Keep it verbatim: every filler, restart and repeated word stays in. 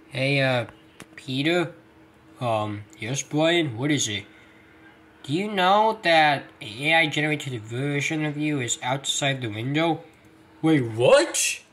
Hey, uh, Peter? Um, yes, Brian? What is it? Do you know that an A I generated version of you is outside the window? Wait, what?